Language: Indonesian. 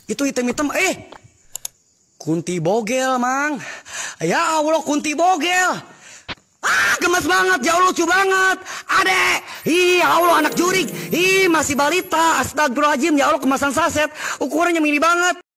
Itu hitam-hitam. Kunti bogel, Mang. Ya Allah, Kunti bogel. Gemes banget, jauh lucu banget. Adek, ya Allah anak jurik. Masih balita. Astagfirullahaladzim, ya Allah kemasan saset. Ukurannya mini banget.